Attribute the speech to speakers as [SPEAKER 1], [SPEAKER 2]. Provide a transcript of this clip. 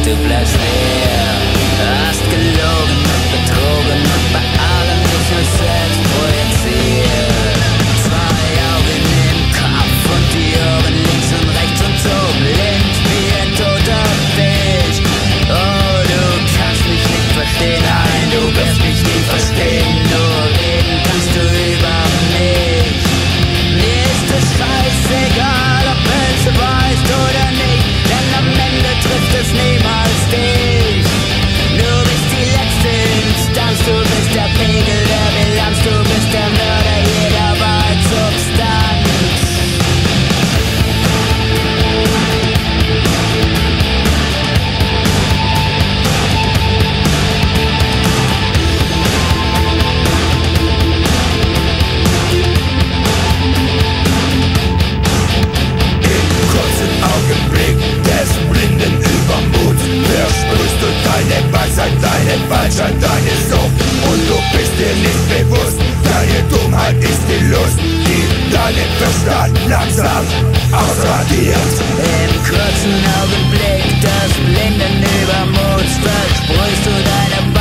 [SPEAKER 1] du bleibst leer. Hast gelogen und betrogen und bei allem dich nur selbst projiziert. Zwei Augen im Kopf und die Ohren links und rechts und so blind wie ein toter Fisch. Oh, du kannst mich nicht verstehen, nein, du wirst mich nie verstehen. Nur reden kannst du über mich. Mir ist es scheißegal, ob es weißt oder nicht, denn am Ende trifft es niemals dich. Du bist die letzte Instanz, du bist der Pegel der Bilanz, du bist der Mörder jeder Wahrheitssubstanz.
[SPEAKER 2] Deine Falschheit, deine Sucht, und du bist dir nicht bewusst, deine Dummheit ist die Lust, die deinen Verstand langsam ausradiert.
[SPEAKER 1] Im kurzen Augenblick des blinden Übermuts versprühst du deine